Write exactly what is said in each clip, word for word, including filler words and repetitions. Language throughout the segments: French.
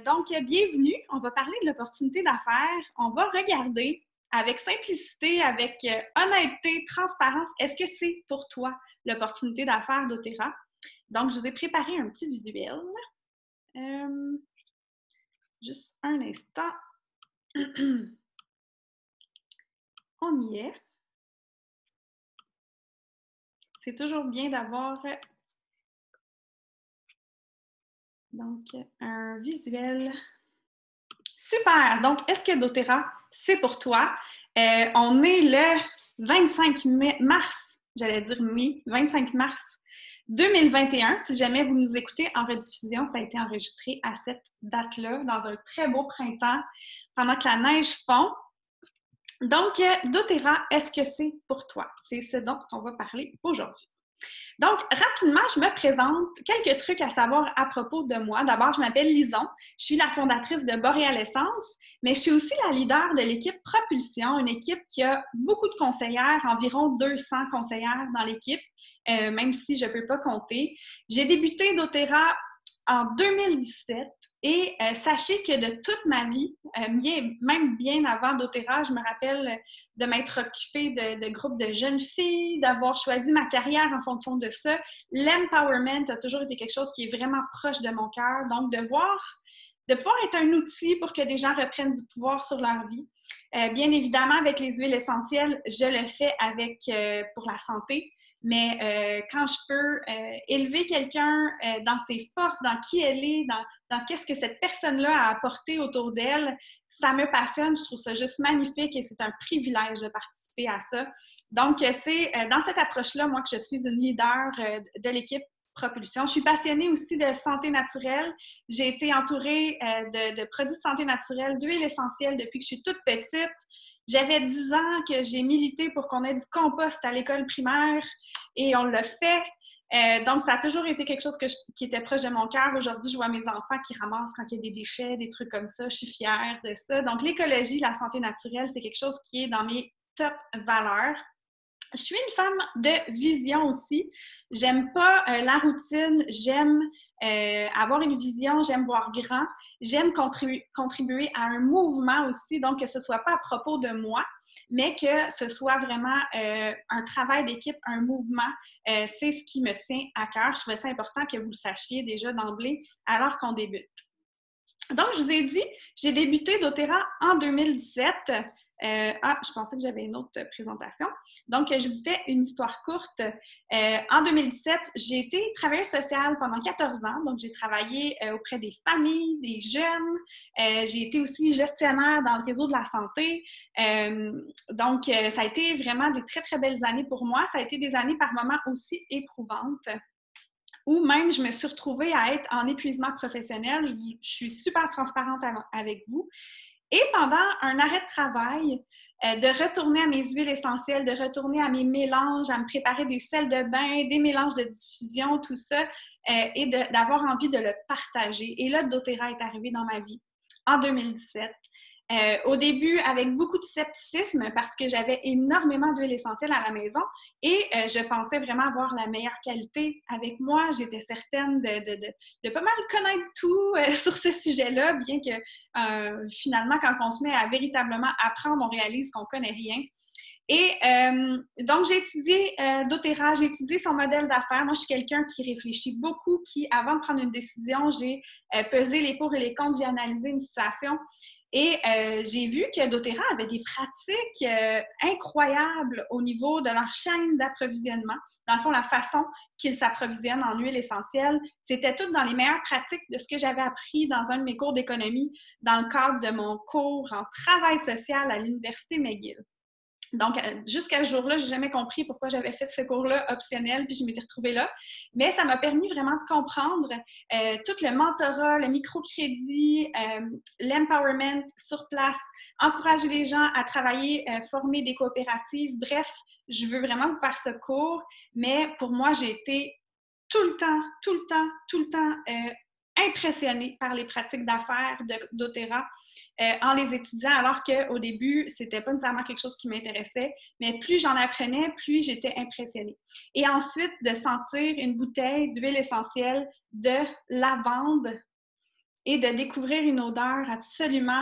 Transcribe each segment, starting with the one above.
Donc, bienvenue. On va parler de l'opportunité d'affaires. On va regarder avec simplicité, avec euh, honnêteté, transparence, est-ce que c'est pour toi l'opportunité d'affaires d'Otera? Donc, je vous ai préparé un petit visuel. Euh, juste un instant. On y est. C'est toujours bien d'avoir donc un visuel. Super! Donc, est-ce que d'Otera, c'est pour toi? Euh, on est le vingt-cinq mars, j'allais dire mai, vingt-cinq mars deux mille vingt et un. Si jamais vous nous écoutez en rediffusion, ça a été enregistré à cette date-là, dans un très beau printemps, pendant que la neige fond. Donc, d'Otera, est-ce que c'est pour toi? C'est ce dont on va parler aujourd'hui. Donc, rapidement, je me présente. Quelques trucs à savoir à propos de moi. D'abord, je m'appelle Lison. Je suis la fondatrice de Boréal Essence, mais je suis aussi la leader de l'équipe Propulsion, une équipe qui a beaucoup de conseillères, environ deux cents conseillères dans l'équipe, euh, même si je ne peux pas compter. J'ai débuté d'Otera en deux mille dix-sept et euh, sachez que de toute ma vie, euh, bien, même bien avant d'Otera, je me rappelle de m'être occupée de, de groupes de jeunes filles, d'avoir choisi ma carrière en fonction de ça. L'empowerment a toujours été quelque chose qui est vraiment proche de mon cœur. Donc, de voir, de pouvoir être un outil pour que des gens reprennent du pouvoir sur leur vie. Euh, bien évidemment, avec les huiles essentielles, je le fais avec euh, pour la santé. Mais euh, quand je peux euh, élever quelqu'un euh, dans ses forces, dans qui elle est, dans, dans qu'est-ce que cette personne-là a apporté autour d'elle, ça me passionne. Je trouve ça juste magnifique et c'est un privilège de participer à ça. Donc, c'est euh, dans cette approche-là, moi, que je suis une leader euh, de l'équipe Propulsion. Je suis passionnée aussi de santé naturelle. J'ai été entourée euh, de, de produits de santé naturelle, d'huiles essentielles depuis que je suis toute petite. J'avais dix ans que j'ai milité pour qu'on ait du compost à l'école primaire et on l'a fait. Euh, donc, ça a toujours été quelque chose que je, qui était proche de mon cœur. Aujourd'hui, je vois mes enfants qui ramassent quand il y a des déchets, des trucs comme ça. Je suis fière de ça. Donc, l'écologie, la santé naturelle, c'est quelque chose qui est dans mes top valeurs. Je suis une femme de vision aussi. J'aime pas euh, la routine, j'aime euh, avoir une vision, j'aime voir grand, j'aime contribu- contribuer à un mouvement aussi, donc que ce soit pas à propos de moi, mais que ce soit vraiment euh, un travail d'équipe, un mouvement. Euh, c'est ce qui me tient à cœur. Je trouvais ça important que vous le sachiez déjà d'emblée alors qu'on débute. Donc, je vous ai dit, j'ai débuté d'Otera en deux mille dix-sept. Euh, ah, je pensais que j'avais une autre présentation. Donc, je vous fais une histoire courte. Euh, en deux mille dix-sept, j'ai été travailleuse sociale pendant quatorze ans. Donc, j'ai travaillé euh, auprès des familles, des jeunes. Euh, j'ai été aussi gestionnaire dans le réseau de la santé. Euh, donc, euh, ça a été vraiment des très, très belles années pour moi. Ça a été des années par moments aussi éprouvantes, ou même je me suis retrouvée à être en épuisement professionnel. Je, je suis super transparente avec vous. Et pendant un arrêt de travail, euh, de retourner à mes huiles essentielles, de retourner à mes mélanges, à me préparer des sels de bain, des mélanges de diffusion, tout ça, euh, et de, d'avoir envie de le partager. Et là, d'Otera est arrivé dans ma vie en deux mille dix-sept. Euh, au début, avec beaucoup de scepticisme parce que j'avais énormément d'huile essentielle à la maison et euh, je pensais vraiment avoir la meilleure qualité avec moi. J'étais certaine de, de, de, de pas mal connaître tout euh, sur ce sujet-là, bien que euh, finalement, quand on se met à véritablement apprendre, on réalise qu'on connaît rien. Et euh, donc, j'ai étudié euh, d'Otera, j'ai étudié son modèle d'affaires. Moi, je suis quelqu'un qui réfléchit beaucoup, qui, avant de prendre une décision, j'ai euh, pesé les pour et les contre, j'ai analysé une situation. Et euh, j'ai vu que d'Otera avait des pratiques euh, incroyables au niveau de leur chaîne d'approvisionnement. Dans le fond, la façon qu'ils s'approvisionnent en huile essentielle, c'était tout dans les meilleures pratiques de ce que j'avais appris dans un de mes cours d'économie dans le cadre de mon cours en travail social à l'Université McGill. Donc, jusqu'à ce jour-là, je n'ai jamais compris pourquoi j'avais fait ce cours-là optionnel, puis je m'étais retrouvée là. Mais ça m'a permis vraiment de comprendre euh, tout le mentorat, le microcrédit, euh, l'empowerment sur place, encourager les gens à travailler, euh, former des coopératives. Bref, je veux vraiment vous faire ce cours, mais pour moi, j'ai été tout le temps, tout le temps, tout le temps euh, impressionnée par les pratiques d'affaires d'Otera euh, en les étudiant, alors qu'au début, c'était pas nécessairement quelque chose qui m'intéressait, mais plus j'en apprenais, plus j'étais impressionnée. Et ensuite, de sentir une bouteille d'huile essentielle de lavande et de découvrir une odeur absolument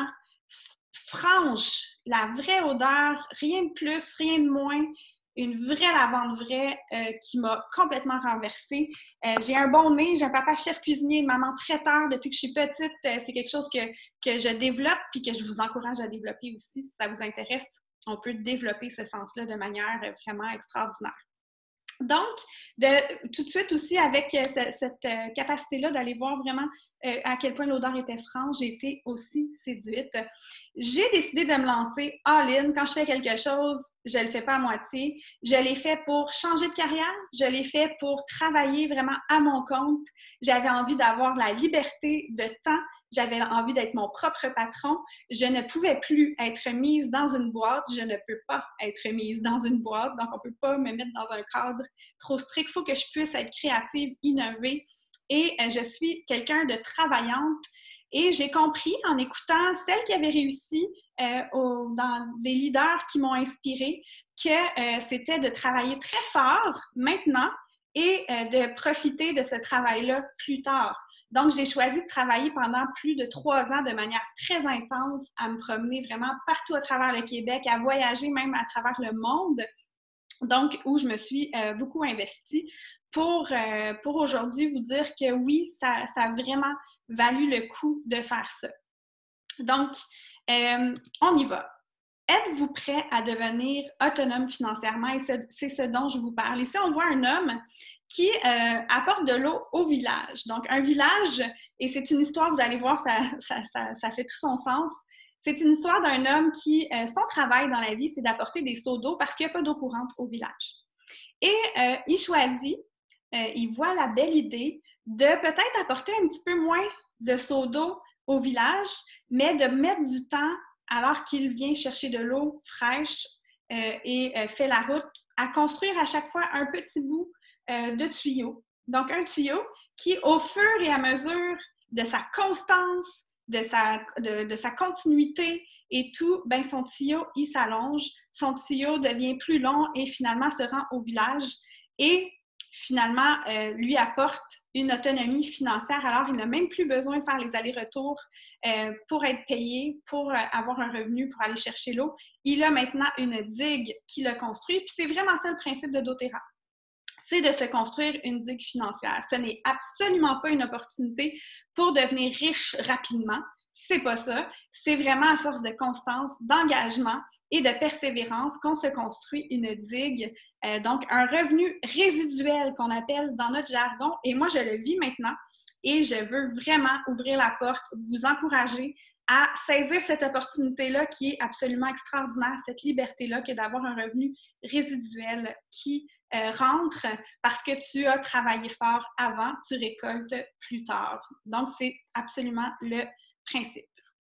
franche, la vraie odeur, rien de plus, rien de moins, une vraie lavande vraie euh, qui m'a complètement renversée. Euh, j'ai un bon nez, j'ai un papa chef cuisinier, une maman traiteur depuis que je suis petite. Euh, c'est quelque chose que, que je développe puis que je vous encourage à développer aussi si ça vous intéresse. On peut développer ce sens-là de manière vraiment extraordinaire. Donc, de, tout de suite aussi, avec euh, ce, cette euh, capacité-là d'aller voir vraiment euh, à quel point l'odeur était franche, j'ai été aussi séduite. J'ai décidé de me lancer all-in. Quand je fais quelque chose, je ne le fais pas à moitié. Je l'ai fait pour changer de carrière. Je l'ai fait pour travailler vraiment à mon compte. J'avais envie d'avoir la liberté de temps. J'avais envie d'être mon propre patron. Je ne pouvais plus être mise dans une boîte. Je ne peux pas être mise dans une boîte. Donc, on ne peut pas me mettre dans un cadre trop strict. Il faut que je puisse être créative, innover. Et euh, je suis quelqu'un de travaillante. Et j'ai compris en écoutant celles qui avaient réussi euh, au, dans des leaders qui m'ont inspirée que euh, c'était de travailler très fort maintenant et euh, de profiter de ce travail-là plus tard. Donc, j'ai choisi de travailler pendant plus de trois ans de manière très intense, à me promener vraiment partout à travers le Québec, à voyager même à travers le monde. Donc, où je me suis euh, beaucoup investie pour, euh, pour aujourd'hui vous dire que oui, ça, ça a vraiment valu le coup de faire ça. Donc, euh, on y va. Êtes-vous prêt à devenir autonome financièrement? Et c'est ce dont je vous parle. Ici, on voit un homme qui euh, apporte de l'eau au village. Donc, un village, et c'est une histoire, vous allez voir, ça, ça, ça, ça fait tout son sens. C'est une histoire d'un homme qui, euh, son travail dans la vie, c'est d'apporter des seaux d'eau parce qu'il n'y a pas d'eau courante au village. Et euh, il choisit, euh, il voit la belle idée de peut-être apporter un petit peu moins de seaux d'eau au village, mais de mettre du temps alors qu'il vient chercher de l'eau fraîche euh, et euh, fait la route, à construire à chaque fois un petit bout euh, de tuyau. Donc, un tuyau qui, au fur et à mesure de sa constance, de sa, de, de sa continuité et tout, ben son tuyau, il s'allonge, son tuyau devient plus long et finalement se rend au village et finalement, euh, lui apporte une autonomie financière. Alors, il n'a même plus besoin de faire les allers-retours euh, pour être payé, pour euh, avoir un revenu, pour aller chercher l'eau. Il a maintenant une digue qu'il a construite. Puis c'est vraiment ça le principe de doTERRA. C'est de se construire une digue financière. Ce n'est absolument pas une opportunité pour devenir riche rapidement. C'est pas ça. C'est vraiment à force de constance, d'engagement et de persévérance qu'on se construit une digue, euh, donc un revenu résiduel qu'on appelle dans notre jargon. Et moi, je le vis maintenant et je veux vraiment ouvrir la porte, vous encourager à saisir cette opportunité-là qui est absolument extraordinaire, cette liberté-là que d'avoir un revenu résiduel qui euh, rentre parce que tu as travaillé fort avant, tu récoltes plus tard. Donc, c'est absolument le principe.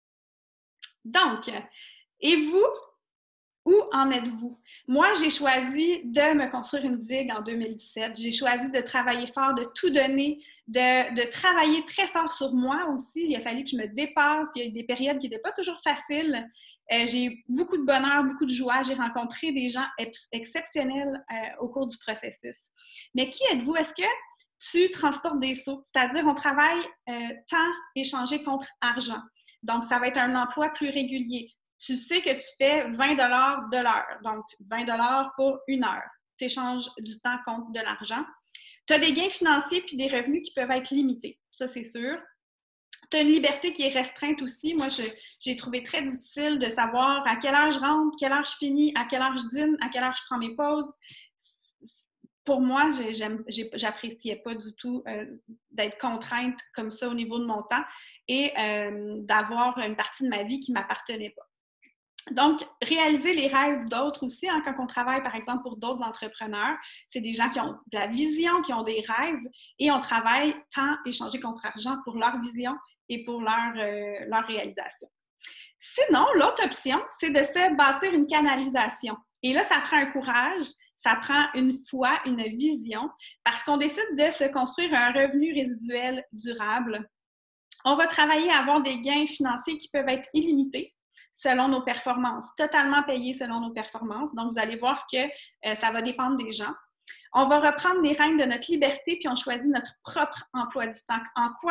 Donc, et vous, où en êtes-vous? Moi, j'ai choisi de me construire une digue en deux mille dix-sept. J'ai choisi de travailler fort, de tout donner, de, de travailler très fort sur moi aussi. Il a fallu que je me dépasse. Il y a eu des périodes qui n'étaient pas toujours faciles. Euh, j'ai eu beaucoup de bonheur, beaucoup de joie. J'ai rencontré des gens ex exceptionnels euh, au cours du processus. Mais qui êtes-vous? Est-ce que tu transportes des seaux? C'est-à-dire, on travaille euh, temps échangé contre argent. Donc, ça va être un emploi plus régulier. Tu sais que tu fais vingt dollars de l'heure, donc vingt dollars pour une heure. Tu échanges du temps contre de l'argent. Tu as des gains financiers puis des revenus qui peuvent être limités, ça c'est sûr. Tu as une liberté qui est restreinte aussi. Moi, j'ai trouvé très difficile de savoir à quelle heure je rentre, quelle heure je finis, à quelle heure je dîne, à quelle heure je prends mes pauses. Pour moi, j'appréciais pas du tout euh, d'être contrainte comme ça au niveau de mon temps et euh, d'avoir une partie de ma vie qui ne m'appartenait pas. Donc, réaliser les rêves d'autres aussi, hein, quand on travaille, par exemple, pour d'autres entrepreneurs, c'est des gens qui ont de la vision, qui ont des rêves, et on travaille temps échangé contre argent pour leur vision et pour leur, euh, leur réalisation. Sinon, l'autre option, c'est de se bâtir une canalisation. Et là, ça prend un courage, ça prend une foi, une vision, parce qu'on décide de se construire un revenu résiduel durable. On va travailler à avoir des gains financiers qui peuvent être illimités, selon nos performances, totalement payés selon nos performances. Donc, vous allez voir que euh, ça va dépendre des gens. On va reprendre les rênes de notre liberté, puis on choisit notre propre emploi du temps. En quoi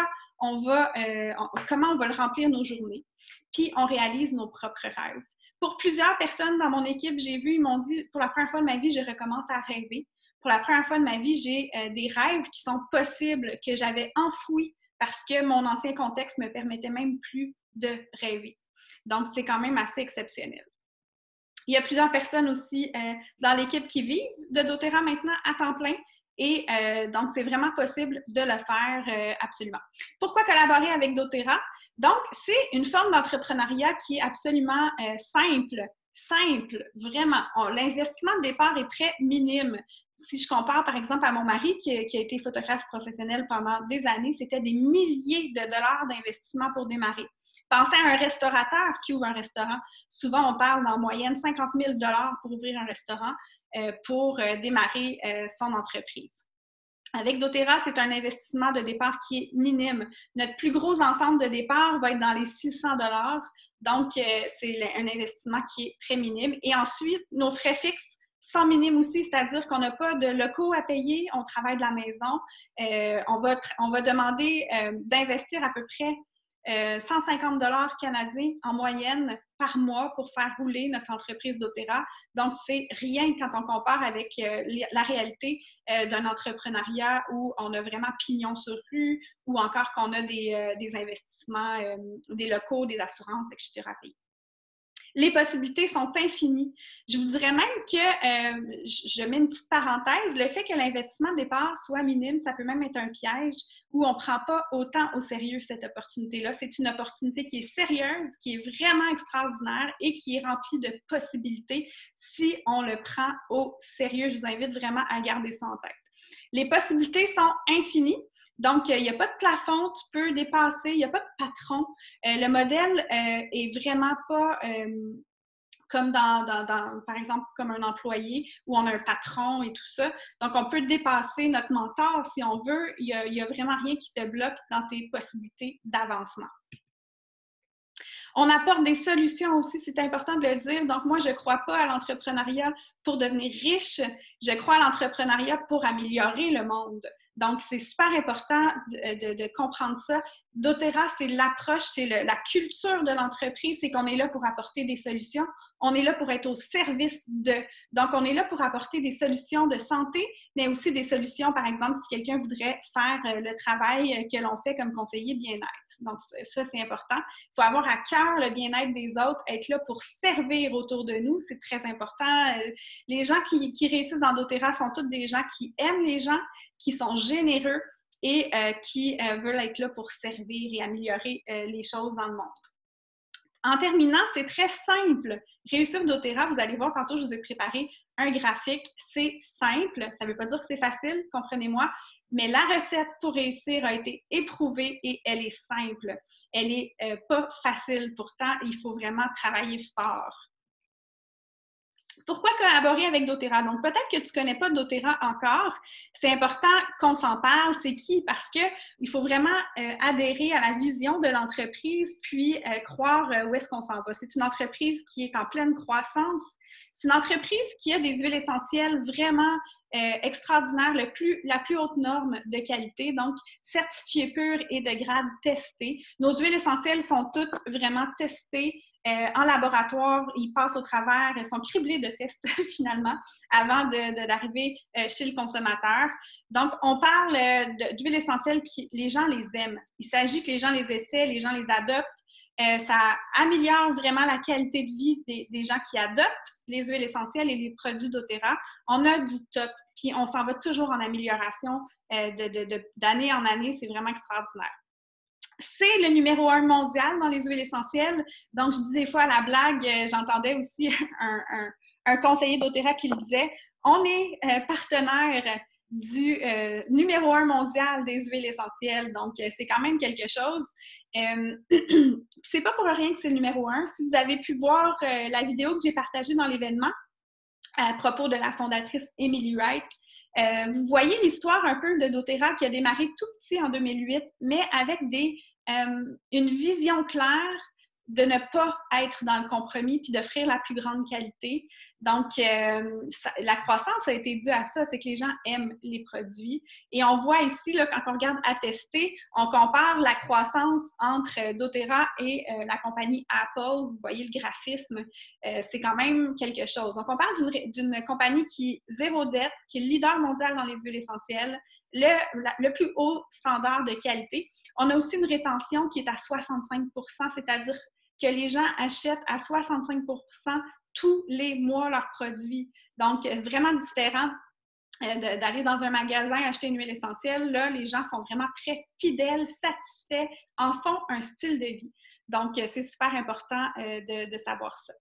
on va, euh, on, comment on va le remplir nos journées, puis on réalise nos propres rêves. Pour plusieurs personnes dans mon équipe, j'ai vu, ils m'ont dit, pour la première fois de ma vie, je recommence à rêver. Pour la première fois de ma vie, j'ai euh, des rêves qui sont possibles, que j'avais enfouis parce que mon ancien contexte me permettait même plus de rêver. Donc, c'est quand même assez exceptionnel. Il y a plusieurs personnes aussi euh, dans l'équipe qui vivent de doTERRA maintenant à temps plein. Et euh, donc, c'est vraiment possible de le faire euh, absolument. Pourquoi collaborer avec doTERRA? Donc, c'est une forme d'entrepreneuriat qui est absolument euh, simple, simple, vraiment. L'investissement de départ est très minime. Si je compare, par exemple, à mon mari qui, qui a été photographe professionnel pendant des années, c'était des milliers de dollars d'investissement pour démarrer. Pensez à un restaurateur qui ouvre un restaurant. Souvent, on parle en moyenne cinquante mille dollars pour ouvrir un restaurant, euh, pour euh, démarrer euh, son entreprise. Avec doTERRA, c'est un investissement de départ qui est minime. Notre plus gros ensemble de départ va être dans les six cents dollars. Donc, euh, c'est un investissement qui est très minime. Et ensuite, nos frais fixes sont minimes aussi, c'est-à-dire qu'on n'a pas de locaux à payer, on travaille de la maison. Euh, on, va, on va demander euh, d'investir à peu près Euh, cent cinquante dollars canadiens en moyenne par mois pour faire rouler notre entreprise doTERRA. Donc, c'est rien quand on compare avec euh, la réalité euh, d'un entrepreneuriat où on a vraiment pignon sur rue ou encore qu'on a des, euh, des investissements, euh, des locaux, des assurances, et cetera à payer. Les possibilités sont infinies. Je vous dirais même que, euh, je mets une petite parenthèse, le fait que l'investissement de départ soit minime, ça peut même être un piège où on ne prend pas autant au sérieux cette opportunité-là. C'est une opportunité qui est sérieuse, qui est vraiment extraordinaire et qui est remplie de possibilités si on le prend au sérieux. Je vous invite vraiment à garder ça en tête. Les possibilités sont infinies. Donc, il n'y a pas de plafond, tu peux dépasser, il n'y a pas de patron. Euh, le modèle euh, est vraiment pas euh, comme dans, dans, dans, par exemple, comme un employé où on a un patron et tout ça. Donc, on peut dépasser notre mentor si on veut. Il n'y a, a vraiment rien qui te bloque dans tes possibilités d'avancement. On apporte des solutions aussi, c'est important de le dire. Donc, moi, je ne crois pas à l'entrepreneuriat pour devenir riche. Je crois à l'entrepreneuriat pour améliorer le monde. Donc, c'est super important de, de, de comprendre ça. doTERRA, c'est l'approche, c'est le, la culture de l'entreprise, c'est qu'on est là pour apporter des solutions. On est là pour être au service de. Donc, on est là pour apporter des solutions de santé, mais aussi des solutions, par exemple, si quelqu'un voudrait faire le travail que l'on fait comme conseiller bien-être. Donc, ça, c'est important. Il faut avoir à cœur le bien-être des autres, être là pour servir autour de nous, c'est très important. Les gens qui, qui réussissent dans doTERRA sont tous des gens qui aiment les gens, qui sont généreux et euh, qui euh, veulent être là pour servir et améliorer euh, les choses dans le monde. En terminant, c'est très simple. Réussir doTERRA, vous allez voir, tantôt, je vous ai préparé un graphique. C'est simple, ça ne veut pas dire que c'est facile, comprenez-moi, mais la recette pour réussir a été éprouvée et elle est simple. Elle n'est euh, pas facile, pourtant, il faut vraiment travailler fort. Pourquoi collaborer avec doTERRA? Donc, peut-être que tu ne connais pas doTERRA encore. C'est important qu'on s'en parle. C'est qui? Parce qu'il faut vraiment euh, adhérer à la vision de l'entreprise puis euh, croire euh, où est-ce qu'on s'en va. C'est une entreprise qui est en pleine croissance. C'est une entreprise qui a des huiles essentielles vraiment euh, extraordinaires, le plus, la plus haute norme de qualité, donc certifiées pures et de grade testé. Nos huiles essentielles sont toutes vraiment testées euh, en laboratoire. Ils passent au travers, elles sont criblées de tests finalement avant d'arriver euh, chez le consommateur. Donc, on parle euh, d'huiles essentielles qui les gens les aiment. Il s'agit que les gens les essaient, les gens les adoptent. Euh, ça améliore vraiment la qualité de vie des, des gens qui adoptent les huiles essentielles et les produits doTERRA. On a du top, puis on s'en va toujours en amélioration euh, de, de, de, d'année en année. C'est vraiment extraordinaire. C'est le numéro un mondial dans les huiles essentielles. Donc, je dis des fois à la blague, euh, j'entendais aussi un, un, un conseiller doTERRA qui le disait, on est euh, partenaire du euh, numéro un mondial des huiles essentielles. Donc, euh, c'est quand même quelque chose. Euh, c'est pas pour rien que c'est le numéro un. Si vous avez pu voir euh, la vidéo que j'ai partagée dans l'événement à propos de la fondatrice Emily Wright, euh, vous voyez l'histoire un peu de doTERRA qui a démarré tout petit en deux mille huit, mais avec des, euh, une vision claire de ne pas être dans le compromis puis d'offrir la plus grande qualité. Donc, euh, ça, la croissance a été due à ça, c'est que les gens aiment les produits. Et on voit ici, là, quand on regarde Attesté, on compare la croissance entre doTERRA et euh, la compagnie Apple. Vous voyez le graphisme, euh, c'est quand même quelque chose. Donc, on parle d'une, d'une compagnie qui est zéro dette, qui est le leader mondial dans les huiles essentielles, le, la, le plus haut standard de qualité. On a aussi une rétention qui est à soixante-cinq pour cent, c'est-à-dire que les gens achètent à soixante-cinq pour cent tous les mois leurs produits. Donc, vraiment différent euh, de, d'aller dans un magasin acheter une huile essentielle. Là, les gens sont vraiment très fidèles, satisfaits, en font un style de vie. Donc, c'est super important euh, de, de savoir ça.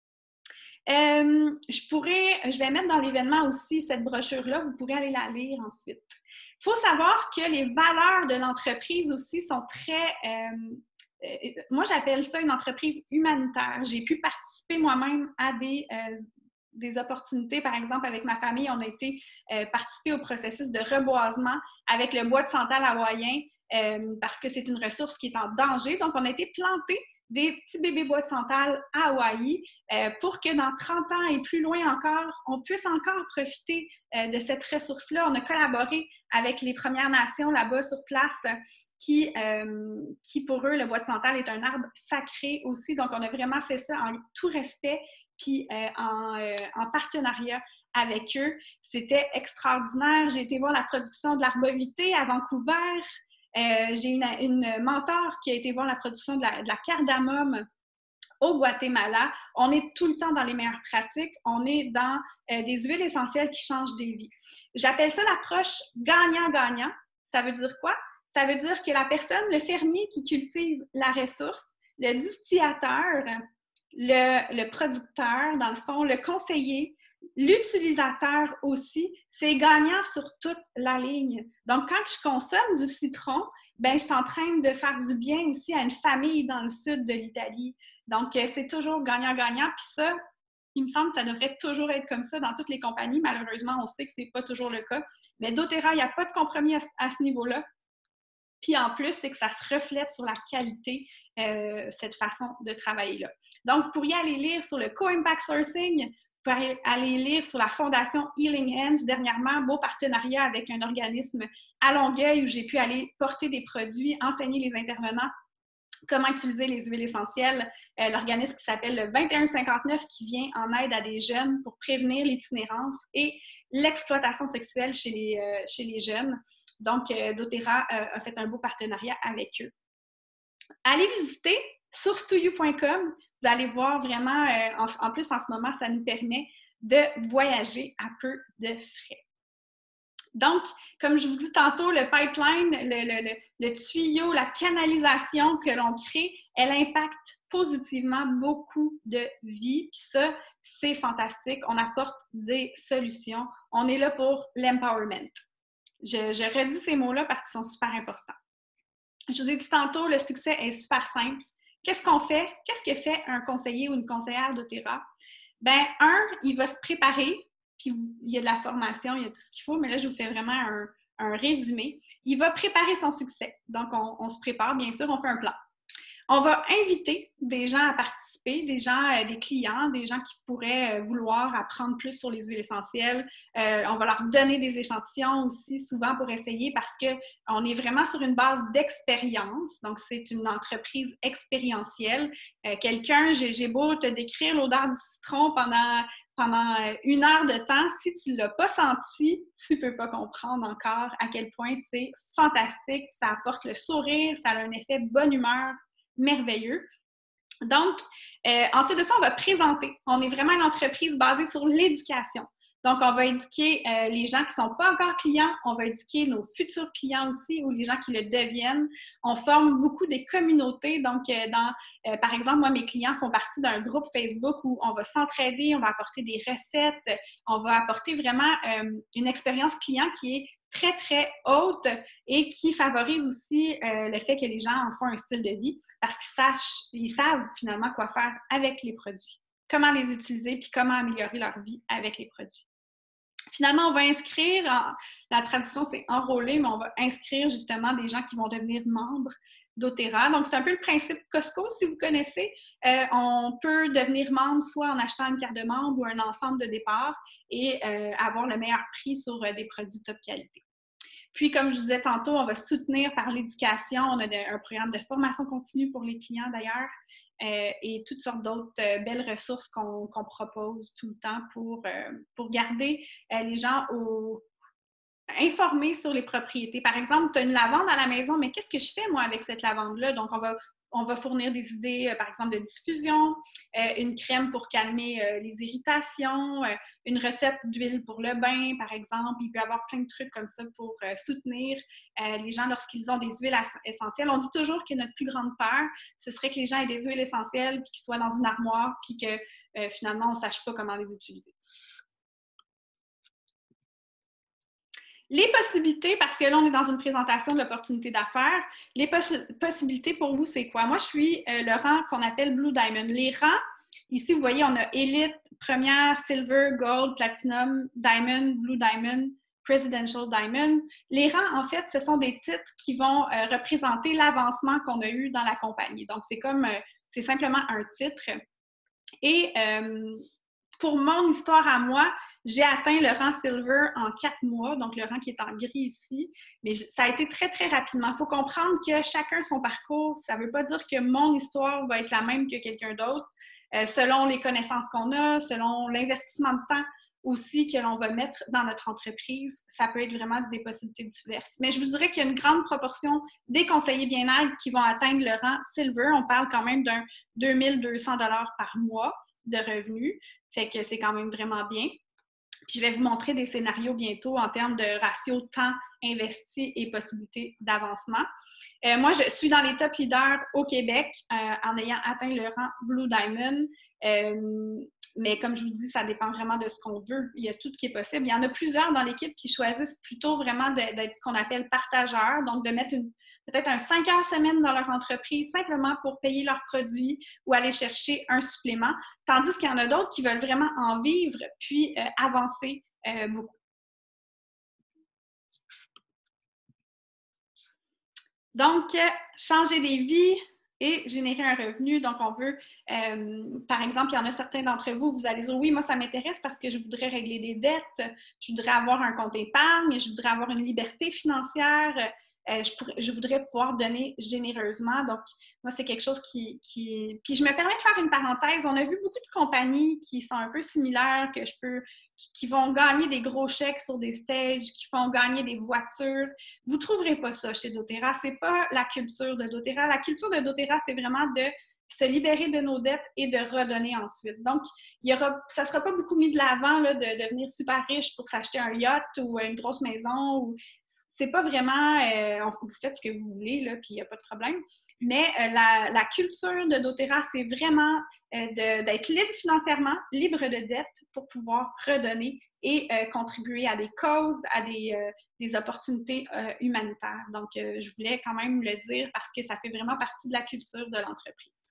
Euh, je pourrais, je vais mettre dans l'événement aussi cette brochure-là, vous pourrez aller la lire ensuite. Il faut savoir que les valeurs de l'entreprise aussi sont très... Euh, euh, moi, j'appelle ça une entreprise humanitaire. J'ai pu participer moi-même à des, euh, des opportunités. Par exemple, avec ma famille, on a été euh, participer au processus de reboisement avec le bois de santal hawaïen euh, parce que c'est une ressource qui est en danger. Donc, on a été plantés des petits bébés bois de santal à Hawaï euh, pour que dans trente ans et plus loin encore, on puisse encore profiter euh, de cette ressource-là. On a collaboré avec les Premières Nations là-bas sur place qui, euh, qui, pour eux, le bois de santal est un arbre sacré aussi. Donc, on a vraiment fait ça en tout respect puis euh, en, euh, en partenariat avec eux. C'était extraordinaire. J'ai été voir la production de l'arbovité à Vancouver. Euh, j'ai une, une mentor qui a été voir la production de la, de la cardamome au Guatemala. On est tout le temps dans les meilleures pratiques. On est dans euh, des huiles essentielles qui changent des vies. J'appelle ça l'approche gagnant-gagnant. Ça veut dire quoi? Ça veut dire que la personne, le fermier qui cultive la ressource, le distillateur, le, le producteur, dans le fond, le conseiller, l'utilisateur aussi, c'est gagnant sur toute la ligne. Donc, quand je consomme du citron, ben, je suis en train de faire du bien aussi à une famille dans le sud de l'Italie. Donc, c'est toujours gagnant-gagnant. Puis ça, il me semble que ça devrait toujours être comme ça dans toutes les compagnies. Malheureusement, on sait que ce n'est pas toujours le cas. Mais doTERRA, il n'y a pas de compromis à, à ce niveau-là. Puis en plus, c'est que ça se reflète sur la qualité, euh, cette façon de travailler-là. Donc, vous pourriez aller lire sur le Co-Impact Sourcing, vous pourriez aller lire sur la Fondation Healing Hands. Dernièrement, beau partenariat avec un organisme à Longueuil où j'ai pu aller porter des produits, enseigner les intervenants comment utiliser les huiles essentielles. Euh, l'organisme qui s'appelle le vingt et un cinquante-neuf qui vient en aide à des jeunes pour prévenir l'itinérance et l'exploitation sexuelle chez les, euh, chez les jeunes. Donc, euh, doTERRA euh, a fait un beau partenariat avec eux. Allez visiter source to you point com. Vous allez voir vraiment, euh, en, en plus, en ce moment, ça nous permet de voyager à peu de frais. Donc, comme je vous dis tantôt, le pipeline, le, le, le, le tuyau, la canalisation que l'on crée, elle impacte positivement beaucoup de vies. Puis ça, c'est fantastique. On apporte des solutions. On est là pour l'empowerment. Je, je redis ces mots-là parce qu'ils sont super importants. Je vous ai dit tantôt, le succès est super simple. Qu'est-ce qu'on fait? Qu'est-ce que fait un conseiller ou une conseillère doTERRA? Ben, un, il va se préparer, puis il y a de la formation, il y a tout ce qu'il faut, mais là, je vous fais vraiment un, un résumé. Il va préparer son succès. Donc, on, on se prépare, bien sûr, on fait un plan. On va inviter des gens à participer, des gens, euh, des clients, des gens qui pourraient euh, vouloir apprendre plus sur les huiles essentielles. Euh, on va leur donner des échantillons aussi, souvent pour essayer, parce qu'on est vraiment sur une base d'expérience. Donc, c'est une entreprise expérientielle. Euh, quelqu'un, j'ai, j'ai beau te décrire l'odeur du citron pendant, pendant une heure de temps, si tu ne l'as pas senti, tu ne peux pas comprendre encore à quel point c'est fantastique. Ça apporte le sourire, ça a un effet bonne humeur merveilleux. Donc, euh, ensuite de ça, on va présenter. On est vraiment une entreprise basée sur l'éducation. Donc, on va éduquer euh, les gens qui ne sont pas encore clients. On va éduquer nos futurs clients aussi ou les gens qui le deviennent. On forme beaucoup des communautés. Donc, euh, dans, euh, par exemple, moi, mes clients font partie d'un groupe Facebook où on va s'entraider, on va apporter des recettes, on va apporter vraiment euh, une expérience client qui est très, très haute et qui favorise aussi euh, le fait que les gens en font un style de vie parce qu'ils sachent, ils savent finalement quoi faire avec les produits, comment les utiliser puis comment améliorer leur vie avec les produits. Finalement, on va inscrire, en, la traduction c'est enrôler, mais on va inscrire justement des gens qui vont devenir membres doTERRA. Donc, c'est un peu le principe Costco, si vous connaissez. Euh, on peut devenir membre soit en achetant une carte de membre ou un ensemble de départ et euh, avoir le meilleur prix sur euh, des produits top qualité. Puis, comme je vous disais tantôt, on va soutenir par l'éducation. On a de, un programme de formation continue pour les clients d'ailleurs euh, et toutes sortes d'autres euh, belles ressources qu'on qu'on propose tout le temps pour, euh, pour garder euh, les gens au, informés sur les propriétés. Par exemple, tu as une lavande à la maison, mais qu'est-ce que je fais moi avec cette lavande-là? Donc, on va On va fournir des idées, euh, par exemple, de diffusion, euh, une crème pour calmer euh, les irritations, euh, une recette d'huile pour le bain, par exemple. Il peut y avoir plein de trucs comme ça pour euh, soutenir euh, les gens lorsqu'ils ont des huiles essentielles. On dit toujours que notre plus grande peur, ce serait que les gens aient des huiles essentielles, puis qu'ils soient dans une armoire, puis que euh, finalement, on ne sache pas comment les utiliser. Les possibilités, parce que là, on est dans une présentation de l'opportunité d'affaires, les poss possibilités pour vous, c'est quoi? Moi, je suis euh, le rang qu'on appelle Blue Diamond. Les rangs, ici, vous voyez, on a Elite, Première, Silver, Gold, Platinum, Diamond, Blue Diamond, Presidential Diamond. Les rangs, en fait, ce sont des titres qui vont euh, représenter l'avancement qu'on a eu dans la compagnie. Donc, c'est comme, euh, c'est simplement un titre. Et euh, pour mon histoire à moi, j'ai atteint le rang Silver en quatre mois, donc le rang qui est en gris ici. Mais ça a été très, très rapidement. Il faut comprendre que chacun son parcours. Ça ne veut pas dire que mon histoire va être la même que quelqu'un d'autre, euh, selon les connaissances qu'on a, selon l'investissement de temps aussi que l'on va mettre dans notre entreprise. Ça peut être vraiment des possibilités diverses. Mais je vous dirais qu'il y a une grande proportion des conseillers bien-être qui vont atteindre le rang Silver. On parle quand même d'un deux mille deux cents dollars par mois de revenus. Fait que c'est quand même vraiment bien. Puis je vais vous montrer des scénarios bientôt en termes de ratio temps investi et possibilités d'avancement. Euh, moi, je suis dans les top leaders au Québec euh, en ayant atteint le rang Blue Diamond. Euh, mais comme je vous dis, ça dépend vraiment de ce qu'on veut. Il y a tout qui est possible. Il y en a plusieurs dans l'équipe qui choisissent plutôt vraiment d'être ce qu'on appelle partageurs, donc de mettre une peut-être un cinq heures semaine dans leur entreprise simplement pour payer leurs produits ou aller chercher un supplément, tandis qu'il y en a d'autres qui veulent vraiment en vivre puis euh, avancer euh, beaucoup. Donc, euh, changer des vies et générer un revenu. Donc, on veut, euh, par exemple, il y en a certains d'entre vous, vous allez dire, oui, moi, ça m'intéresse parce que je voudrais régler des dettes, je voudrais avoir un compte épargne, je voudrais avoir une liberté financière, Euh, je, pourrais, je voudrais pouvoir donner généreusement. Donc, moi, c'est quelque chose qui, qui... Puis, je me permets de faire une parenthèse. On a vu beaucoup de compagnies qui sont un peu similaires, que je peux... qui, qui vont gagner des gros chèques sur des stages, qui font gagner des voitures. Vous ne trouverez pas ça chez doTERRA. Ce n'est pas la culture de doTERRA. La culture de doTERRA, c'est vraiment de se libérer de nos dettes et de redonner ensuite. Donc, il y aura, ça ne sera pas beaucoup mis de l'avant là, de devenir super riche pour s'acheter un yacht ou une grosse maison ou... C'est pas vraiment, euh, vous faites ce que vous voulez, là, puis il n'y a pas de problème. Mais euh, la, la culture de doTERRA, c'est vraiment euh, d'être libre financièrement, libre de dette pour pouvoir redonner et euh, contribuer à des causes, à des, euh, des opportunités euh, humanitaires. Donc, euh, je voulais quand même le dire parce que ça fait vraiment partie de la culture de l'entreprise.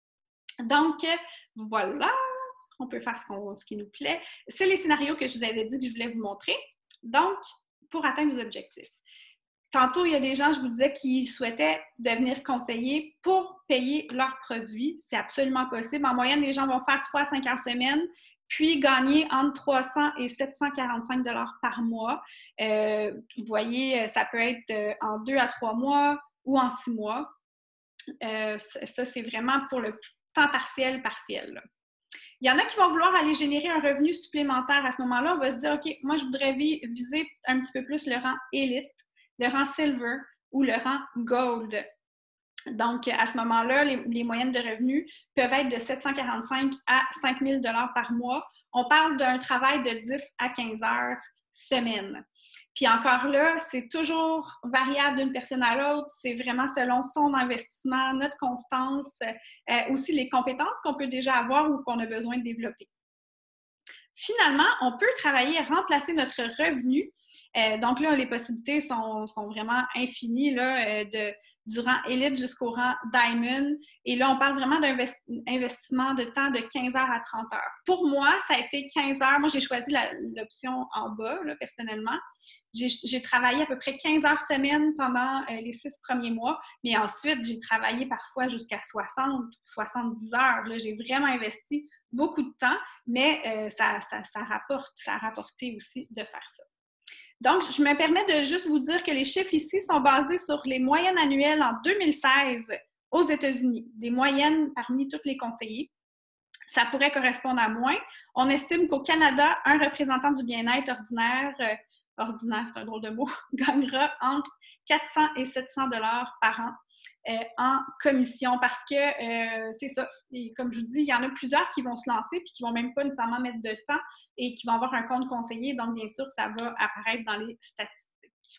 Donc, voilà, on peut faire ce, qu'on, ce qui nous plaît. C'est les scénarios que je vous avais dit que je voulais vous montrer. Donc, pour atteindre vos objectifs. Tantôt, il y a des gens, je vous disais, qui souhaitaient devenir conseillers pour payer leurs produits. C'est absolument possible. En moyenne, les gens vont faire trois à cinq heures semaine, puis gagner entre trois cents et sept cent quarante-cinq dollars par mois. Euh, vous voyez, ça peut être en deux à trois mois ou en six mois. Euh, ça, c'est vraiment pour le temps partiel, partiel. Là. Il y en a qui vont vouloir aller générer un revenu supplémentaire à ce moment-là. On va se dire, OK, moi, je voudrais viser un petit peu plus le rang élite, le rang silver ou le rang gold. Donc, à ce moment-là, les, les moyennes de revenus peuvent être de sept cent quarante-cinq à cinq mille dollars par mois. On parle d'un travail de dix à quinze heures semaine. Puis encore là, c'est toujours variable d'une personne à l'autre. C'est vraiment selon son investissement, notre constance, euh, aussi les compétences qu'on peut déjà avoir ou qu'on a besoin de développer. Finalement, on peut travailler à remplacer notre revenu. Euh, donc là, les possibilités sont, sont vraiment infinies, là, euh, de, du rang élite jusqu'au rang diamond. Et là, on parle vraiment d'un investissement de temps de quinze heures à trente heures. Pour moi, ça a été quinze heures. Moi, j'ai choisi l'option en bas, là, personnellement. j'ai travaillé à peu près quinze heures semaine pendant euh, les six premiers mois, mais ensuite, j'ai travaillé parfois jusqu'à soixante, soixante-dix heures. J'ai vraiment investi beaucoup de temps, mais euh, ça, ça, ça rapporte, ça a rapporté aussi de faire ça. Donc, je me permets de juste vous dire que les chiffres ici sont basés sur les moyennes annuelles en deux mille seize aux États-Unis, des moyennes parmi tous les conseillers. Ça pourrait correspondre à moins. On estime qu'au Canada, un représentant du bien-être ordinaire, euh, ordinaire, c'est un drôle de mot, gagnera entre quatre cents et sept cents dollars par an euh, en commission parce que euh, c'est ça. Et comme je vous dis, il y en a plusieurs qui vont se lancer puis qui ne vont même pas nécessairement mettre de temps et qui vont avoir un compte conseiller. Donc, bien sûr, ça va apparaître dans les statistiques.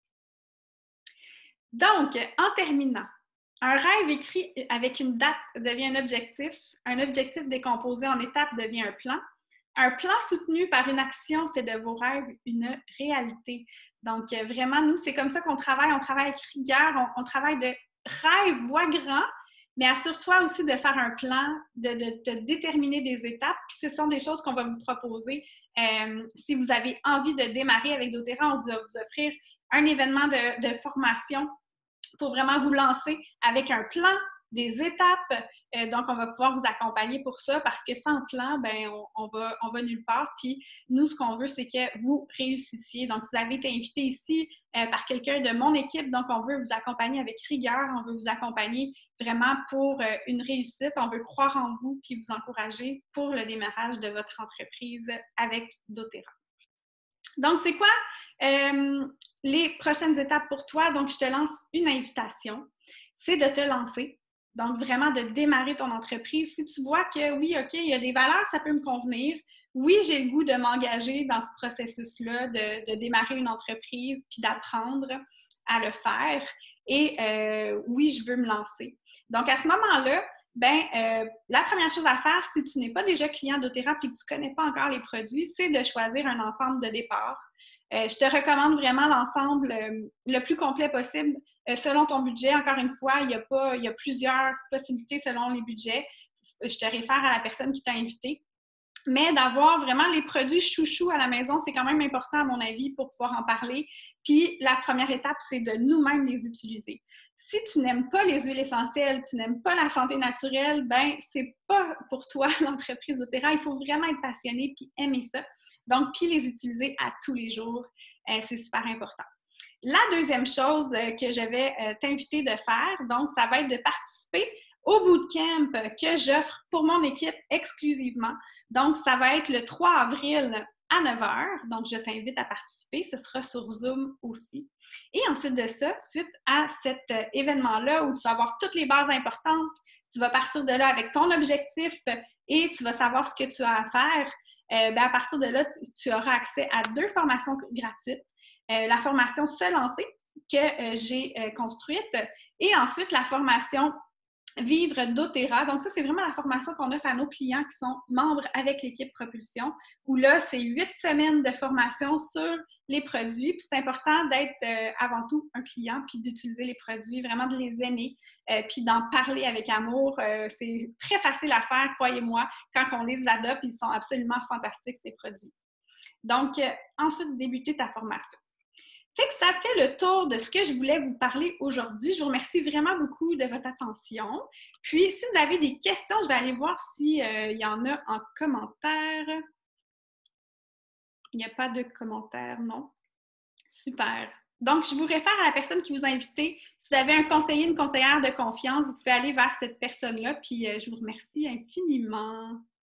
Donc, en terminant, un rêve écrit avec une date devient un objectif. Un objectif décomposé en étapes devient un plan. Un plan soutenu par une action fait de vos rêves une réalité. Donc, vraiment, nous, c'est comme ça qu'on travaille. On travaille avec rigueur, on, on travaille de rêve, voix grand, mais assure-toi aussi de faire un plan, de, de, de déterminer des étapes. Puis ce sont des choses qu'on va vous proposer. Euh, si vous avez envie de démarrer avec doTERRA, on va vous offrir un événement de, de formation pour vraiment vous lancer avec un plan, des étapes. Euh, donc, on va pouvoir vous accompagner pour ça parce que sans plan, ben, on, on, va, on va nulle part. Puis, nous, ce qu'on veut, c'est que vous réussissiez. Donc, vous avez été invité ici euh, par quelqu'un de mon équipe. Donc, on veut vous accompagner avec rigueur. On veut vous accompagner vraiment pour euh, une réussite. On veut croire en vous puis vous encourager pour le démarrage de votre entreprise avec doTERRA. Donc, c'est quoi euh, les prochaines étapes pour toi? Donc, je te lance une invitation. C'est de te lancer. Donc, vraiment de démarrer ton entreprise. Si tu vois que oui, OK, il y a des valeurs, ça peut me convenir. Oui, j'ai le goût de m'engager dans ce processus-là, de, de démarrer une entreprise puis d'apprendre à le faire. Et euh, oui, je veux me lancer. Donc, à ce moment-là, ben, euh, la première chose à faire, si tu n'es pas déjà client doTERRA et que tu ne connais pas encore les produits, c'est de choisir un ensemble de départ. Euh, je te recommande vraiment l'ensemble euh, le plus complet possible euh, selon ton budget. Encore une fois, il y a pas, il y a plusieurs possibilités selon les budgets. Je te réfère à la personne qui t'a invité. Mais d'avoir vraiment les produits chouchous à la maison, c'est quand même important à mon avis pour pouvoir en parler. Puis la première étape, c'est de nous-mêmes les utiliser. Si tu n'aimes pas les huiles essentielles, tu n'aimes pas la santé naturelle, ben c'est pas pour toi l'entreprise doTERRA. Il faut vraiment être passionné puis aimer ça. Donc, puis les utiliser à tous les jours, euh, c'est super important. La deuxième chose que je vais euh, t'inviter de faire, donc, ça va être de participer au bootcamp que j'offre pour mon équipe exclusivement. Donc, ça va être le trois avril à neuf heures. Donc, je t'invite à participer. Ce sera sur Zoom aussi. Et ensuite de ça, suite à cet événement-là où tu vas avoir toutes les bases importantes, tu vas partir de là avec ton objectif et tu vas savoir ce que tu as à faire. Euh, ben à partir de là, tu, tu auras accès à deux formations gratuites. Euh, la formation Se lancer que euh, j'ai euh, construite et ensuite la formation Vivre doTERRA. Donc, ça, c'est vraiment la formation qu'on offre à nos clients qui sont membres avec l'équipe Propulsion, où là, c'est huit semaines de formation sur les produits. Puis c'est important d'être euh, avant tout un client, puis d'utiliser les produits, vraiment de les aimer, euh, puis d'en parler avec amour. Euh, c'est très facile à faire, croyez-moi, quand on les adopte. Ils sont absolument fantastiques, ces produits. Donc, euh, ensuite, débuter ta formation. Fait que ça fait le tour de ce que je voulais vous parler aujourd'hui. Je vous remercie vraiment beaucoup de votre attention. Puis, si vous avez des questions, je vais aller voir s'il euh, y en a en commentaire. Il n'y a pas de commentaires, non? Super. Donc, je vous réfère à la personne qui vous a invité. Si vous avez un conseiller, une conseillère de confiance, vous pouvez aller vers cette personne-là. Puis, euh, je vous remercie infiniment.